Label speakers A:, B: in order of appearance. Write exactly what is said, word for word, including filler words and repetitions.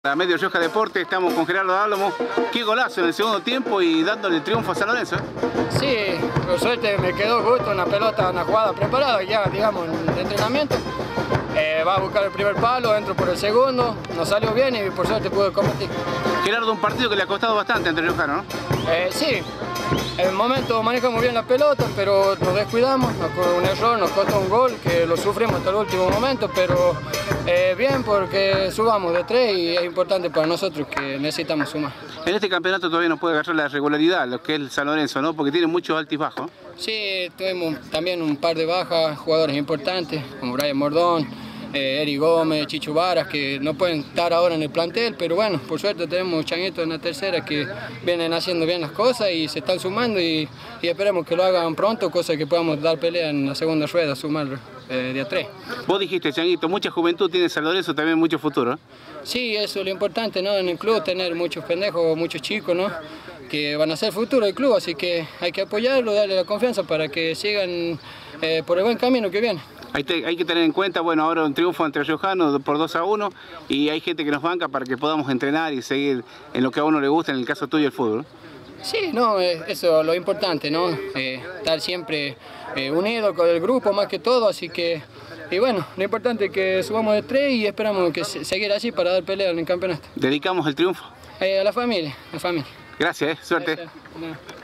A: A Medio Rioja Deporte, estamos con Gerardo Álamo. Qué golazo en el segundo tiempo y dándole el triunfo a San Lorenzo, ¿eh?
B: Sí, por suerte me quedó justo una pelota, una jugada preparada ya, digamos, en entrenamiento. Eh, va a buscar el primer palo, entro por el segundo, nos salió bien y por suerte pude competir.
A: Gerardo, un partido que le ha costado bastante entre Riojano, ¿no?
B: Eh, sí, en el momento manejamos bien la pelota, pero nos descuidamos, nos costó un error, nos costó un gol que lo sufrimos hasta el último momento, pero eh, bien porque subamos de tres y es importante para nosotros que necesitamos sumar.
A: En este campeonato todavía no puede agarrar la regularidad, lo que es el San Lorenzo, ¿no? Porque tiene muchos altos y bajos.
B: Sí, tuvimos también un par de bajas, jugadores importantes, como Brian Mordón, eh, Eri Gómez, Chicho Varas, que no pueden estar ahora en el plantel, pero bueno, por suerte tenemos changuitos en la tercera que vienen haciendo bien las cosas y se están sumando y, y esperemos que lo hagan pronto, cosa que podamos dar pelea en la segunda rueda, sumar eh, de a tres.
A: Vos dijiste, Changuito, mucha juventud tiene San Lorenzo, también mucho futuro, ¿eh?
B: Sí, eso es lo importante, ¿no? En el club tener muchos pendejos, muchos chicos, ¿no? Que van a ser el futuro del club, así que hay que apoyarlo, darle la confianza para que sigan eh, por el buen camino que viene.
A: Hay, te, hay que tener en cuenta, bueno, ahora un triunfo entre Riojano por dos a uno y hay gente que nos banca para que podamos entrenar y seguir en lo que a uno le gusta, en el caso tuyo el fútbol.
B: Sí, no, eh, eso es lo importante, ¿no? Eh, estar siempre eh, unido con el grupo más que todo, así que, y bueno, lo importante es que subamos de tres y esperamos que se, seguir así para dar pelea en el campeonato.
A: ¿Dedicamos el triunfo?
B: Eh, a la familia, a la familia.
A: Gracias, eh, suerte.
B: Gracias. No.